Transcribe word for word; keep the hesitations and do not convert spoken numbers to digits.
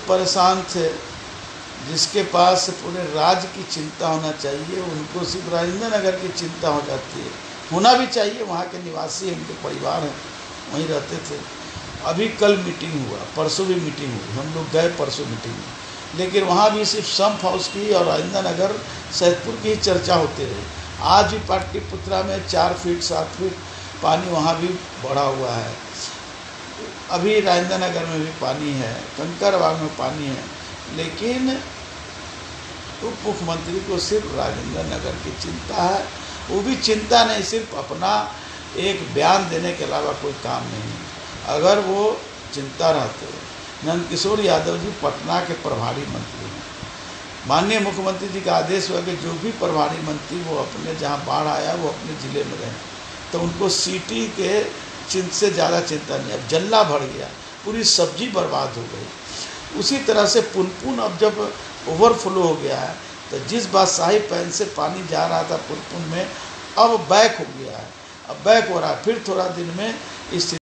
परेशान थे, जिसके पास पूरे राज्य की चिंता होना चाहिए, उनको सिर्फ राजेंद्र नगर की चिंता हो जाती है। होना भी चाहिए, वहाँ के निवासी हैं, उनके परिवार हैं, वहीं रहते थे। अभी कल मीटिंग हुआ, परसों भी मीटिंग हुई, हम लोग गए परसों मीटिंग में, लेकिन वहाँ भी सिर्फ संप हाउस की और राजेंद्र नगर सैदपुर की ही चर्चा होती रही। आज भी पाटलिपुत्रा में चार फीट सात फीट पानी वहाँ भी बढ़ा हुआ है। अभी राजेंद्र नगर में भी पानी है, कंकड़बाग में पानी है, लेकिन उप मुख्यमंत्री को सिर्फ राजेंद्र नगर की चिंता है। वो भी चिंता नहीं, सिर्फ अपना एक बयान देने के अलावा कोई काम नहीं है। अगर वो चिंता रहते, नंदकिशोर यादव जी पटना के प्रभारी मंत्री हैं, माननीय मुख्यमंत्री जी का आदेश हुआ कि जो भी प्रभारी मंत्री वो अपने जहाँ बाढ़ आया वो अपने ज़िले में रहें, तो उनको सिटी के चिंता से ज़्यादा चिंता नहीं। अब जल्ला भर गया, पूरी सब्जी बर्बाद हो गई। उसी तरह से पुनपुन अब जब ओवरफ्लो हो गया है, तो जिस बादशाही पैन से पानी जा रहा था पुनपुन में, अब बैक हो गया है, अब बैक हो रहा है। फिर थोड़ा दिन में स्थिति